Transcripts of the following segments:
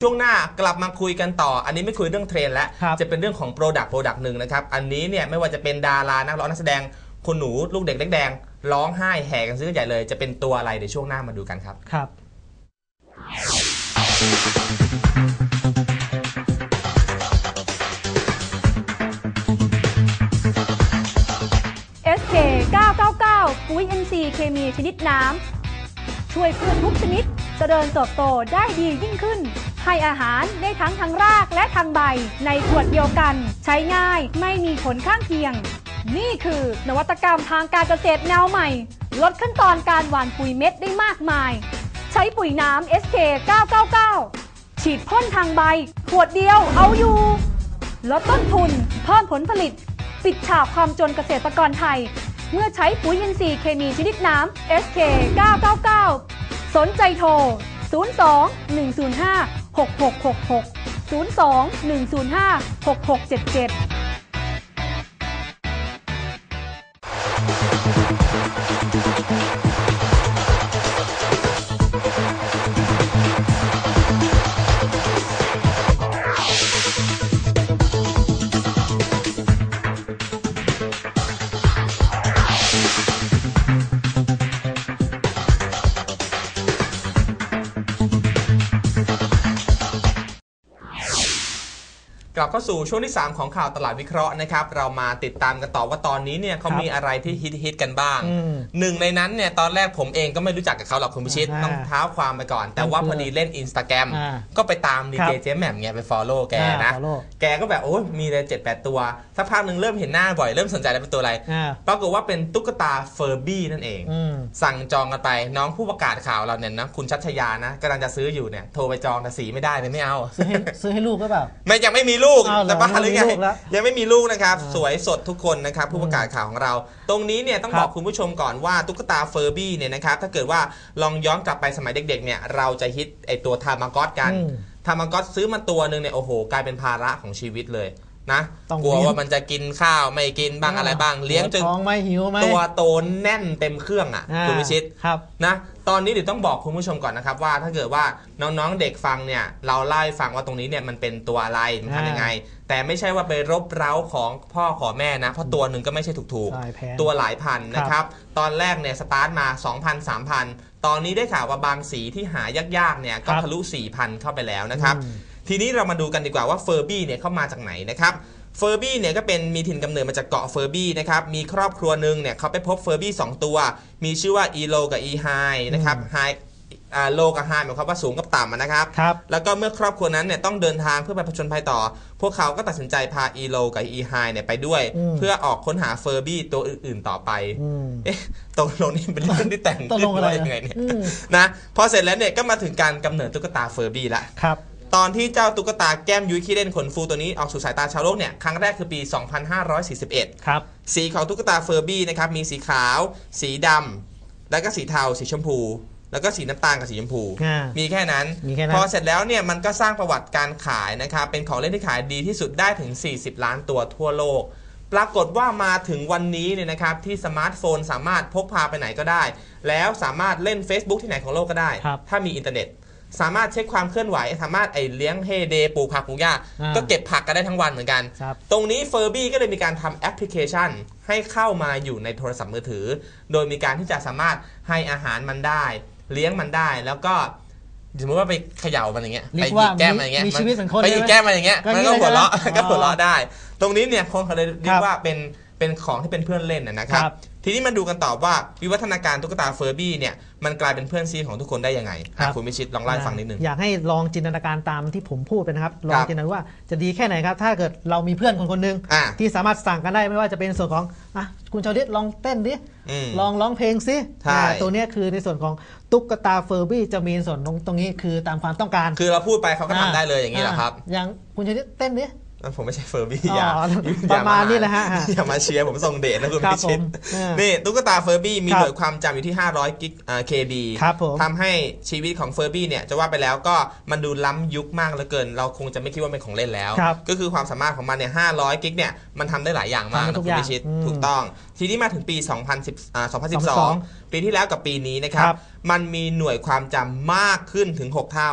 ช่วงหน้ากลับมาคุยกันต่ออันนี้ไม่คุยเรื่องเทรนแล้วจะเป็นเรื่องของโปรดักต์หนึ่งนะครับอันนี้เนี่ยไม่ว่าจะเป็นดารานักร้องนักแสดงคนหนูลูกเด็กเล็กแดงร้องไห้แห่กันซื้อใหญ่เลยจะเป็นตัวอะไรเดี๋ยวช่วงหน้ามาดูกันครับ SK 999 ปุ๋ย NC เคมีชนิดน้ำช่วยพืชทุกชนิดเจริญเติบโตได้ดียิ่งขึ้นให้อาหารได้ทั้งทางรากและทางใบในขวดเดียวกันใช้ง่ายไม่มีผลข้างเคียงนี่คือนวัตกรรมทางการเกษตรแนวใหม่ลดขั้นตอนการหว่านปุ๋ยเม็ดได้มากมายใช้ปุ๋ยน้ำ SK 999ฉีดพ่นทางใบขวดเดียวเอาอยู่ลดต้นทุนเพิ่มผลผลิตปิดฉากความจนเกษตรกรไทยเมื่อใช้ปุ๋ยอินทรีย์เคมีชนิดน้ำ SK 999สนใจโทร02-105-6666 02-105-6677 กลับเข้าสู่ช่วงที่3ของข่าวตลาดวิเคราะห์นะครับเรามาติดตามกันต่อว่าตอนนี้เนี่ยเขามีอะไรที่ฮิตกันบ้างหนึ่งในนั้นเนี่ยตอนแรกผมเองก็ไม่รู้จักกับเขาหรอกคุณพิชิตต้องเท้าความไปก่อนแต่ว่าพอดีเล่น Instagram ก็ไปตามดีเจเจมแหม่มไงไป follow แกนะแกก็แบบโอ้ยมีเลย 7-8 ตัวสักพักหนึ่งเริ่มเห็นหน้าบ่อยเริ่มสนใจแล้วเป็นตัวอะไรปรากฏว่าเป็นตุ๊กตาเฟอร์บี้นั่นเองสั่งจองกันไปน้องผู้ประกาศข่าวเราเนี่ยนะคุณชัชยานะกำลังจะซื้ออยู่เนี่ยโทรไปจองแต่สีไม่ได้เลยไม่เอาซื้อให้ลูกก็เปล่าไม่ยังไม่มีลูกแต่บ้าหรือไงยังไม่มีลูกนะครับสวยสดทุกคนนะครับผู้ประกาศข่าวของเราตรงนี้เนี่ยต้องบอกคุณผู้ชมก่อนว่าตุ๊กตาเฟอร์บี้เนี่ยนะครับถ้าเกิดว่าลองย้อนกลับไปสมัยเด็กๆเนี่ยเราจะฮิตไอตัวทามากอสกันทามากอสซื้อมาตัวนึงเนี่ยโอ้โหกลายเป็นภาระของชีวิตเลยนะกลัวว่ามันจะกินข้าวไม่กินบ้างอะไรบ้างเลี้ยงจนตัวโตแน่นเต็มเครื่องอ่ะคุณวิชิตนะตอนนี้เดี๋ยวต้องบอกคุณผู้ชมก่อนนะครับว่าถ้าเกิดว่าน้องๆเด็กฟังเนี่ยเราเล่าให้ฟังว่าตรงนี้เนี่ยมันเป็นตัวอะไรมันทำยังไงแต่ไม่ใช่ว่าไปรบเร้าของพ่อขอแม่นะเพราะตัวหนึ่งก็ไม่ใช่ถูกๆตัวหลายพันนะครับตอนแรกเนี่ยสตาร์ทมา 2,000-3,000 ตอนนี้ได้ข่าวว่าบางสีที่หายากๆเนี่ยก็ทะลุ 4,000 เข้าไปแล้วนะครับทีนี้เรามาดูกันดีกว่าว่าเฟอร์บี้เนี่ยเข้ามาจากไหนนะครับเฟอร์บี้เนี่ยก็เป็นมีถิ่นกำเนิดมาจากเกาะเฟอร์บี้นะครับมีครอบครัวหนึ่งเนี่ยเขาไปพบเฟอร์บี้2ตัวมีชื่อว่าอีโลกับอีไฮนะครับไฮโลกับไฮหมายความว่าสูงกับต่ำนะครับแล้วก็เมื่อครอบครัวนั้นเนี่ยต้องเดินทางเพื่อไปผจญภัยต่อพวกเขาก็ตัดสินใจพาอีโลกับอีไฮเนี่ยไปด้วยเพื่อออกค้นหาเฟอร์บี้ตัวอื่นๆต่อไปตกลงนี่เป็นเรื่องที่แต่งขึ้นว่ายังไงเนี่ยนะพอเสร็จแล้วเนี่ยก็มาถึงการกำเนิดตุ๊กตาเฟอร์บี้ละตอนที่เจ้าตุ๊กตาแก้มยุ้ยขี้เล่นขนฟูตัวนี้ออกสู่สายตาชาวโลกเนี่ยครั้งแรกคือปี 2541 ครับสีของตุ๊กตาเฟอร์บี้นะครับมีสีขาวสีดำแล้วก็สีเทาสีชมพูแล้วก็สีน้ำตาลกับสีชมพูมีแค่นั้นพอเสร็จแล้วเนี่ยมันก็สร้างประวัติการขายนะครับเป็นของเล่นที่ขายดีที่สุดได้ถึง40 ล้านตัวทั่วโลกปรากฏว่ามาถึงวันนี้เนี่ยนะครับที่สมาร์ทโฟนสามารถพกพาไปไหนก็ได้แล้วสามารถเล่น Facebook ที่ไหนของโลกก็ได้ถ้ามีอินเทอร์เน็ตสามารถเช็คความเคลื่อนไหวสามารถเลี้ยงเฮเดย์ปลูกผักปลูกหญ้าก็เก็บผักกันได้ทั้งวันเหมือนกันตรงนี้เฟอร์บี้ก็เลยมีการทำแอปพลิเคชันให้เข้ามาอยู่ในโทรศัพท์มือถือโดยมีการที่จะสามารถให้อาหารมันได้เลี้ยงมันได้แล้วก็สมมติว่าไปเขย่ามันอย่างเงี้ยไปหยิบแก้มมันอย่างเงี้ยไปหยิบแก้มมันอย่างเงี้ยมันก็หัวเราะได้ตรงนี้เนี่ยคนเขาเลยเรียกว่าเป็นของที่เป็นเพื่อนเล่นนะครับทีนี้มาดูกันต่อว่าวิวัฒนาการตุ๊กตาเฟอร์บี้เนี่ยมันกลายเป็นเพื่อนซีของทุกคนได้ยังไงคุณวิชิตลองเล่าให้ฟังนิดนึงอยากให้ลองจินตนาการตามที่ผมพูดไปนะครับลองจินตนาว่าจะดีแค่ไหนครับถ้าเกิดเรามีเพื่อนคนนึงที่สามารถสั่งกันได้ไม่ว่าจะเป็นส่วนของคุณชาวดิษลองเต้นดิลองร้องเพลงซิตัวนี้คือในส่วนของตุ๊กตาเฟอร์บี้จะมีส่วนตรงนี้คือตามความต้องการคือเราพูดไปเขาก็ทำได้เลยอย่างนี้เหรอครับอย่างคุณชาวดิษเต้นดิผมไม่ใช่เฟอร์บี้ประมาณนี้แหละฮะอย่ามาเชียร์ผมส่งเดชนะคุณพิชิตนี่ตุ๊กตาเฟอร์บี้มีหน่วยความจำอยู่ที่500 กิกKB ทำให้ชีวิตของเฟอร์บี้เนี่ยจะว่าไปแล้วก็มันดูล้ำยุคมากเหลือเกินเราคงจะไม่คิดว่าเป็นของเล่นแล้วก็คือความสามารถของมันเนี่ย500 กิกเนี่ยมันทำได้หลายอย่างมากนะคุณพิชิตถูกต้องทีนี้มาถึงปี 2012 ปีที่แล้วกับปีนี้นะครับมันมีหน่วยความจำมากขึ้นถึง6 เท่า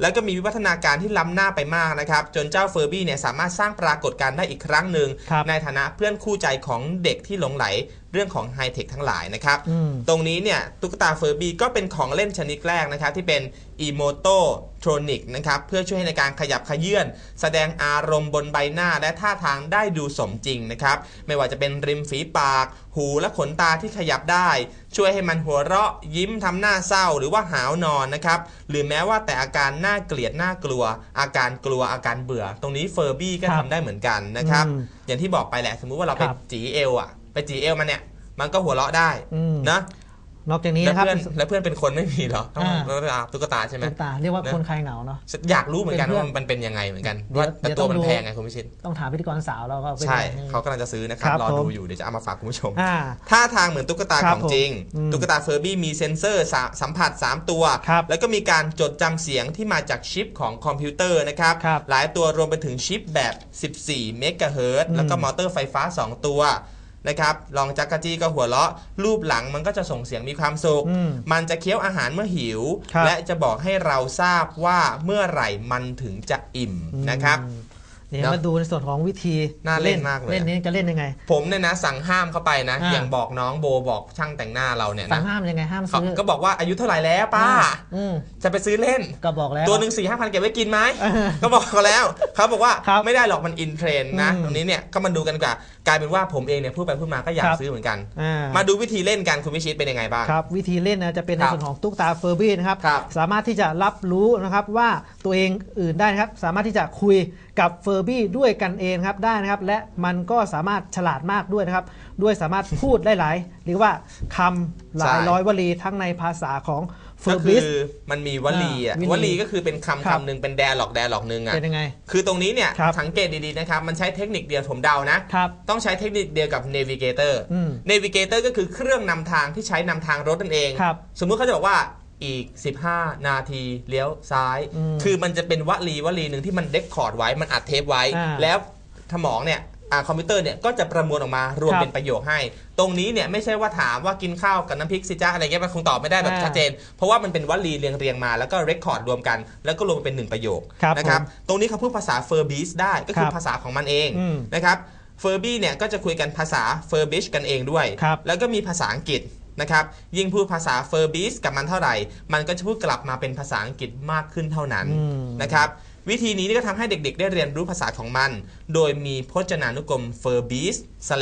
แล้วก็มีวิวัฒนาการที่ล้ำหน้าไปมากนะครับจนเจ้าเฟอร์บี้เนี่ยสามารถสร้างปรากฏการณ์ได้อีกครั้งหนึ่งในฐานะเพื่อนคู่ใจของเด็กที่หลงไหลเรื่องของไฮเทคทั้งหลายนะครับตรงนี้เนี่ยตุ๊กตาเฟอร์บี้ก็เป็นของเล่นชนิดแรกนะครับที่เป็นอีโมโตทรอนิกนะครับเพื่อช่วยในการขยับขยื่นแสดงอารมณ์บนใบหน้าและท่าทางได้ดูสมจริงนะครับไม่ว่าจะเป็นริมฝีปากหูและขนตาที่ขยับได้ช่วยให้มันหัวเราะยิ้มทำหน้าเศร้าหรือว่าหาวนอนนะครับหรือแม้ว่าแต่อาการน่าเกลียดน่ากลัวอาการกลัวอาการเบื่อตรงนี้เฟอร์บี้ก็ทำได้เหมือนกันนะครับอย่างที่บอกไปแหละสมมุติว่าเราไปจีเอลไปจีเอลมันเนี่ยมันก็หัวเราะได้นะนอกจากนี้นะครับแล้วเพื่อนเป็นคนไม่มีเหรอตุ๊กตาใช่ไหมตุ๊กตาเรียกว่าคนคลายเหงาเนาะอยากรู้เหมือนกันว่ามันเป็นยังไงเหมือนกันว่าแต่ตัวมันแพงไงคุณพิชิตต้องถามพิธีกรสาวเราก็ใช่เขากำลังจะซื้อนะครับรอดูอยู่เดี๋ยวจะเอามาฝากคุณผู้ชมท่าทางเหมือนตุ๊กตาของจริงตุ๊กตาเฟอร์บี้มีเซ็นเซอร์สัมผัส3ตัวแล้วก็มีการจดจำเสียงที่มาจากชิปของคอมพิวเตอร์นะครับหลายตัวรวมไปถึงชิปแบบ14เมกะเฮิรตซ์แล้วก็มอเตอร์ไฟฟ้า2ตัวนะครับลองจักรจี้ก็หัวเราะรูปหลังมันก็จะส่งเสียงมีความสุขมันจะเคี้ยวอาหารเมื่อหิวและจะบอกให้เราทราบว่าเมื่อไหร่มันถึงจะอิ่มนะครับเนี่ยมาดูในส่วนของวิธีน่าเล่นมากเลยเล่นนี้จะเล่นยังไงผมเนี่ยนะสั่งห้ามเข้าไปนะอย่างบอกน้องโบบอกช่างแต่งหน้าเราเนี่ยนะสั่งห้ามยังไงห้ามซื้อก็บอกว่าอายุเท่าไหร่แล้วป้าจะไปซื้อเล่นก็บอกแล้วตัวหนึ่ง4-5 พันเก็บไว้กินไหมก็บอกเขาแล้วเขาบอกว่าไม่ได้หรอกมันอินเทรนด์นะตรงนี้เนี่ยก็มาดูกันกลายเป็นว่าผมเองเนี่ยพูดไปพูดมาก็อยากซื้อเหมือนกันมาดูวิธีเล่นกันคุณวิชิตเป็นยังไงบ้างครับวิธีเล่นนะจะเป็นในส่วนของตุ๊กตาเฟอร์บี้นะครับสามารถที่จะรับรู้นะครับว่าตัวเองอื่นได้นะครับสามารถที่จะคุยกับเฟอร์บี้ด้วยกันเองครับได้นะครับและมันก็สามารถฉลาดมากด้วยนะครับด้วยสามารถพูดได้หลายหรือว่าคำหลายร้อยวลีทั้งในภาษาของเฟอร์บี้คือมันมีวลีวลีก็คือเป็นคำหนึ่งเป็นแดร์ล็อกหนึ่งเป็นยังไงคือตรงนี้เนี่ยสังเกตดีๆนะครับมันใช้เทคนิคเดียวผมเดานะต้องใช้เทคนิคเดียวกับ Navigator Navigator ก็คือเครื่องนำทางที่ใช้นำทางรถนั่นเองสมมุติเขาจะบอกว่าอีก15นาทีเลี้ยวซ้ายคือมันจะเป็นวลีหนึ่งที่มันเรคคอร์ดไว้มันอัดเทปไว้แล้วสมองเนี่ยคอมพิวเตอร์เนี่ยก็จะประมวลออกมารวมเป็นประโยคให้ตรงนี้เนี่ยไม่ใช่ว่าถามว่ากินข้าวกับน้ำพริกสิจ้าอะไรเงี้ยมันคงตอบไม่ได้แบบชัดเจนเพราะว่ามันเป็นวลีเรียงมาแล้วก็เรคคอร์ดรวมกันแล้วก็รวมเป็น1ประโยคนะครับตรงนี้เขาพูดภาษาเฟอร์บีสได้ก็คือภาษาของมันเองนะครับเฟอร์บี้เนี่ยก็จะคุยกันภาษาเฟอร์บิชกันเองด้วยแล้วก็มีภาษาอังกฤษนะครับยิ่งพูดภาษาเฟอร์บิสกับมันเท่าไหร่มันก็จะพูดกลับมาเป็นภาษาอังกฤษมากขึ้นเท่านั้นนะครับวิธีนี้ก็ทำให้เด็กๆได้เรียนรู้ภาษาของมันโดยมีพจนานุกรมเฟอร์บิส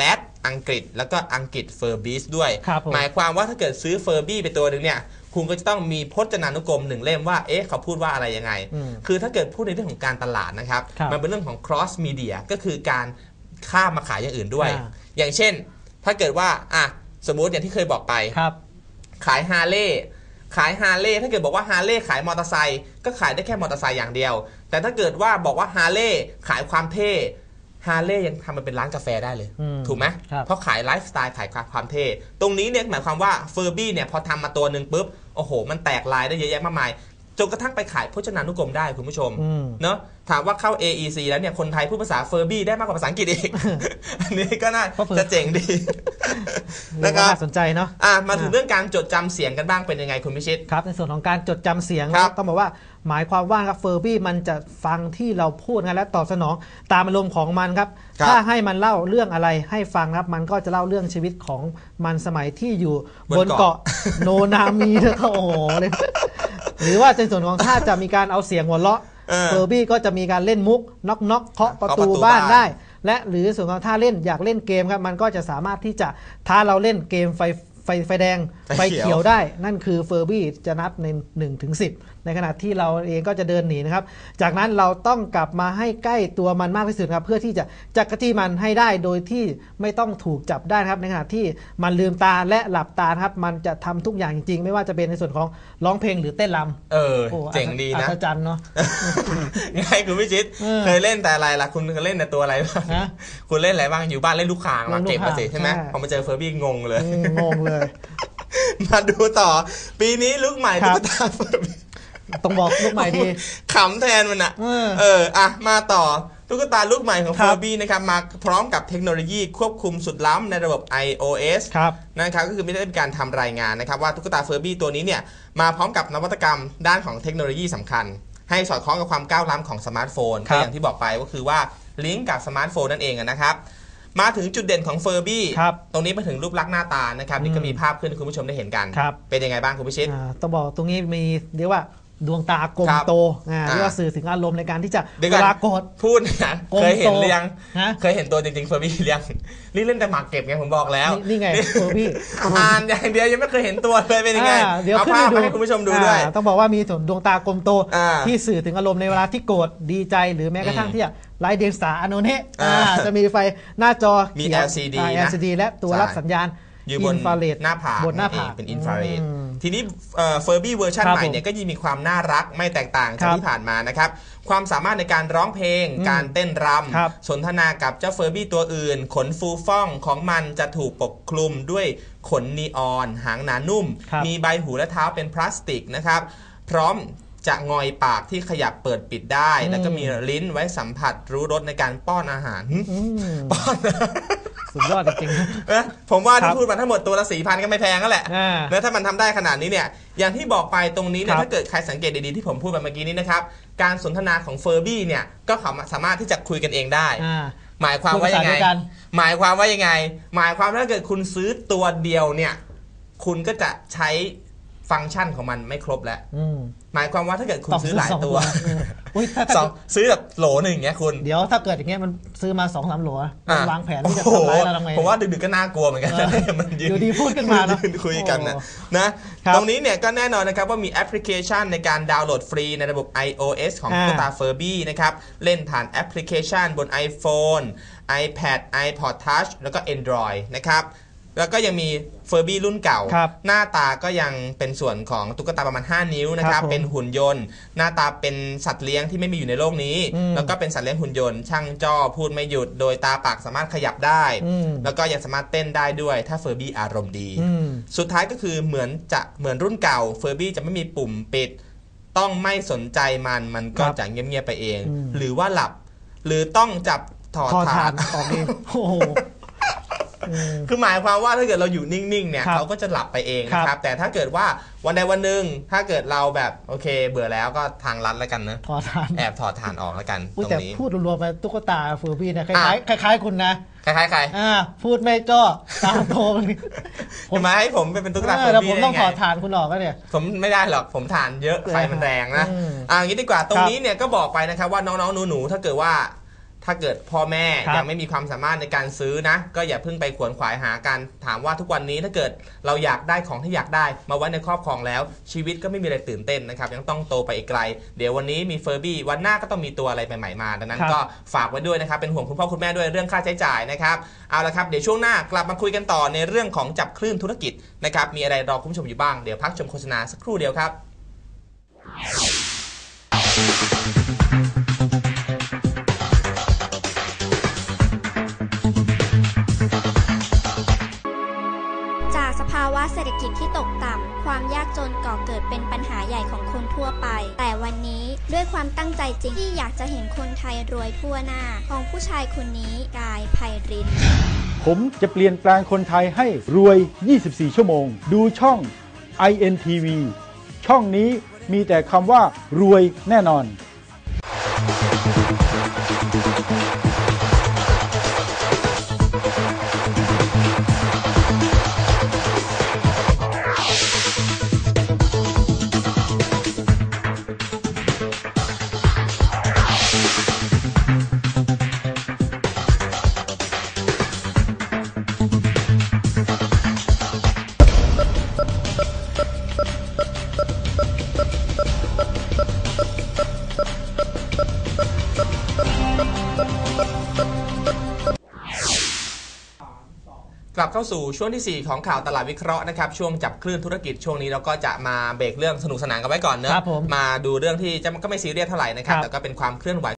/อังกฤษแล้วก็อังกฤษเฟอร์บิสด้วยหมายความว่าถ้าเกิดซื้อเฟอร์บี้ไปตัวหนึ่งเนี่ยคุณก็จะต้องมีพจนานุกรม1เล่มว่าเอ๊ะเขาพูดว่าอะไรยังไงคือถ้าเกิดพูดในเรื่องของการตลาดนะครับมันเป็นเรื่องของ cross media ก็คือการข้ามมาขายอย่างอื่นด้วยอย่างเช่นถ้าเกิดว่าสมมุติอย่างที่เคยบอกไปขายฮาร์เลย์ถ้าเกิดบอกว่าฮาร์เลย์ขายมอเตอร์ไซค์ก็ขายได้แค่มอเตอร์ไซค์อย่างเดียวแต่ถ้าเกิดว่าบอกว่าฮาร์เลย์ขายความเท่ฮาร์เลย์ยังทำมันเป็นร้านกาแฟได้เลยถูกไหมเพราะขายไลฟ์สไตล์ขายความเท่ตรงนี้เนี่ยหมายความว่าเฟอร์บี้เนี่ยพอทำมาตัวหนึ่งปุ๊บโอ้โหมันแตกลายได้เยอะแยะมากมายจนกระทั่งไปขายพจนานุกรมได้คุณผู้ชมเนาะถามว่าเข้า AEC แล้วเนี่ยคนไทยพูดภาษาเฟอร์บี้ได้มากกว่าภาษาอังกฤษอีกอันนี้ก็น่าจะเจ๋งดีนะครับสนใจเนาะมาถึงเรื่องการจดจำเสียงกันบ้างเป็นยังไงคุณพิชิตครับในส่วนของการจดจำเสียงต้องบอกว่าหมายความว่าครับเฟอร์บี้มันจะฟังที่เราพูดกันและตอบสนองตามอารมณ์ของมันครับถ้าให้มันเล่าเรื่องอะไรให้ฟังครับมันก็จะเล่าเรื่องชีวิตของมันสมัยที่อยู่บนเกาะโนนามีแล้วก็โอ้โหเลยหรือว่าในส่วนของถ้าจะมีการเอาเสียงหัวเราะเฟอร์บี้ก็จะมีการเล่นมุกน็อกเคาะประตูบ้านได้และหรือส่วนของถ้าเล่นอยากเล่นเกมครับมันก็จะสามารถที่จะท้าเราเล่นเกมไฟแดงไฟเขียวได้นั่นคือเฟอร์บี้จะนับใน1 ถึง 10ในขณะที่เราเองก็จะเดินหนีนะครับจากนั้นเราต้องกลับมาให้ใกล้ตัวมันมากที่สุดครับเพื่อที่จะจักรจี้มันให้ได้โดยที่ไม่ต้องถูกจับได้ครับในขณะที่มันลืมตาและหลับตาครับมันจะทำทุกอย่างจริงๆไม่ว่าจะเป็นในส่วนของร้องเพลงหรือเต้นรำเจ๋งดีนะอัศจรรย์เนาะง่ายคุณพิชิตเคยเล่นแต่อะไรล่ะคุณเคยเล่นในตัวอะไรบ้างคุณเล่นอะไรบ้างอยู่บ้านเล่นลูกข่างมาเก็บมาสิใช่ไหมพอมาเจอเฟอร์บี้งงเลยมาดูต่อปีนี้ลุกใหม่ตุ๊กตาเฟอร์บี้ต้องบอกลูกใหม่ดีขำแทนมันมาต่อตุ๊กตาลูกใหม่ของเฟอร์บี้นะครับมาพร้อมกับเทคโนโลยีควบคุมสุดล้ำในระบบ iOS นะครับก็คือไม่ได้เป็นการทำรายงานนะครับว่าตุ๊กตาเฟอร์บี้ตัวนี้เนี่ยมาพร้อมกับนวัตกรรมด้านของเทคโนโลยีสำคัญให้สอดคล้องกับความก้าวล้ำของสมาร์ทโฟนก็อย่างที่บอกไปก็คือว่าลิงก์กับสมาร์ทโฟนนั่นเองนะครับมาถึงจุดเด่นของเฟอร์บี้ตรงนี้มาถึงรูปลักษณ์หน้าตานะครับนี่ก็มีภาพขึ้นให้คุณผู้ชมได้เห็นกันเป็นยังไงบ้างคุณพิชิตต้องบอกตรงนี้มีเรียกว่าดวงตากลมโตเรียกว่าสื่อถึงอารมณ์ในการที่จะเวลาโกรธพูดนะเคยเห็นหรือยังเคยเห็นตัวจริงๆเฟอร์บี้หรือยังนี่เล่นแต่หมากเก็บไงผมบอกแล้วนี่ไงเฟอร์บี้อ่านอย่างเดียวยังไม่เคยเห็นตัวเลยเป็นยังไงเอาภาพมาให้คุณผู้ชมดูด้วยต้องบอกว่ามีดวงตากลมโตที่สื่อถึงอารมณ์ในเวลาที่โกรธดีใจหรือแม้กระทั่งที่ไร้เดียงสาอโนเนะจะมีไฟหน้าจอมี LCD และตัวรับสัญญาณอยู่บนหน้าผากเป็นอินฟราเรดทีนี้เฟอร์บี้เวอร์ชันใหม่เนี่ยก็ยังมีความน่ารักไม่แตกต่างจากที่ผ่านมานะครับความสามารถในการร้องเพลงการเต้นรำสนทนากับเจ้าเฟอร์บี้ตัวอื่นขนฟูฟ่องของมันจะถูกปกคลุมด้วยขนนีออนหางหนานุ่มมีใบหูและเท้าเป็นพลาสติกนะครับพร้อมจะงอยปากที่ขยับเปิดปิดได้แล้วก็มีลิ้นไว้สัมผัสรู้รสในการป้อนอาหารป้อนสุดยอดจริงๆผมว่าที่พูดมาทั้งหมดตัวละ 4,000 ก็ไม่แพงนั่นแหละแล้วถ้ามันทำได้ขนาดนี้เนี่ยอย่างที่บอกไปตรงนี้เนี่ยถ้าเกิดใครสังเกตดีๆที่ผมพูดไปเมื่อกี้นี้นะครับการสนทนาของเฟอร์บี้เนี่ยก็สามารถที่จะคุยกันเองได้หมายความว่ายังไงหมายความว่ายังไงหมายความว่าถ้าเกิดคุณซื้อตัวเดียวเนี่ยคุณก็จะใช้ฟังก์ชันของมันไม่ครบแล้วหมายความว่าถ้าเกิดคุณซื้อหลายตัวซื้อแบบโหลหนึ่งอย่างเงี้ยคุณเดี๋ยวถ้าเกิดอย่างเงี้ยมันซื้อมา 2-3 โหลวางแผนที่จะทำร้ายเราทำไงผมว่าดึกๆก็น่ากลัวเหมือนกันมันยืนดีพูดขึ้นมายืนคุยกันนะตรงนี้เนี่ยก็แน่นอนนะครับว่ามีแอปพลิเคชันในการดาวน์โหลดฟรีในระบบ iOS ของตุ๊กตาเฟอร์บี้นะครับเล่นผ่านแอปพลิเคชันบน iPhone iPad iPod Touch แล้วก็ Android นะครับแล้วก็ยังมีเฟอร์บี้รุ่นเก่าหน้าตาก็ยังเป็นส่วนของตุ๊กตาประมาณ5 นิ้วนะครับเป็นหุ่นยนต์หน้าตาเป็นสัตว์เลี้ยงที่ไม่มีอยู่ในโลกนี้แล้วก็เป็นสัตว์เลี้ยงหุ่นยนต์ช่างจ้อพูดไม่หยุดโดยตาปากสามารถขยับได้แล้วก็ยังสามารถเต้นได้ด้วยถ้าเฟอร์บี้อารมณ์ดีสุดท้ายก็คือเหมือนรุ่นเก่าเฟอร์บี้จะไม่มีปุ่มปิดต้องไม่สนใจมันก็จะเงียบๆไปเองหรือว่าหลับหรือต้องจับถอดฐานออกเองคือหมายความว่าถ้าเกิดเราอยู่นิ่งๆเนี่ยเขาก็จะหลับไปเองนะครับแต่ถ้าเกิดว่าวันใดวันหนึ่งถ้าเกิดเราแบบโอเคเบื่อแล้วก็ทางลัดแล้วกันนะแอบถอดฐานออกแล้วกันตรงนี้พูดรวมๆไปตุ๊กตาเฟอร์บี้เนี่ยคล้ายๆคุณนะคล้ายๆใครพูดไม่จ้อตามโทนผมมาให้ผมเป็นตุ๊กตาเฟอร์บี้ผมต้องถอดฐานคุณออกก็เนี่ยผมไม่ได้หรอกผมฐานเยอะไฟมันแรงนะอย่างนี้ดีกว่าตรงนี้เนี่ยก็บอกไปนะครับว่าน้องๆหนูๆถ้าเกิดพ่อแม่ยังไม่มีความสามารถในการซื้อนะก็อย่าเพิ่งไปขวนขวายหากันถามว่าทุกวันนี้ถ้าเกิดเราอยากได้ของที่อยากได้มาไว้ในครอบครองแล้วชีวิตก็ไม่มีอะไรตื่นเต้นนะครับยังต้องโตไปอีกไกลเดี๋ยววันนี้มีเฟอร์บี้วันหน้าก็ต้องมีตัวอะไรใหม่ๆมาดังนั้นก็ฝากไว้ด้วยนะครับเป็นห่วงคุณพ่อคุณแม่ด้วยเรื่องค่าใช้จ่ายนะครับเอาละครับเดี๋ยวช่วงหน้ากลับมาคุยกันต่อในเรื่องของจับคลื่นธุรกิจนะครับมีอะไรรอคุณผู้ชมอยู่บ้างเดี๋ยวพักชมโฆษณาสักครู่เดียวครับภาวะเศรษฐกิจที่ตกต่ำความยากจนก่อเกิดเป็นปัญหาใหญ่ของคนทั่วไปแต่วันนี้ด้วยความตั้งใจจริงที่อยากจะเห็นคนไทยรวยทั่วหน้าของผู้ชายคนนี้กายไพรินทร์ผมจะเปลี่ยนแปลงคนไทยให้รวย 24 ชั่วโมงดูช่อง INTV ช่องนี้มีแต่คำว่ารวยแน่นอนกลับเข้าสู่ช่วงที่4ของข่าวตลาดวิเคราะห์นะครับช่วงจับคลื่นธุรกิจช่วงนี้เราก็จะมาเบรกเรื่องสนุกสนานกันไว้ก่อนเนอะมาดูเรื่องที่ก็ไม่ซีเรียสเท่าไหร่นะครับแต่ก็เป็นความเคลื่อนไหว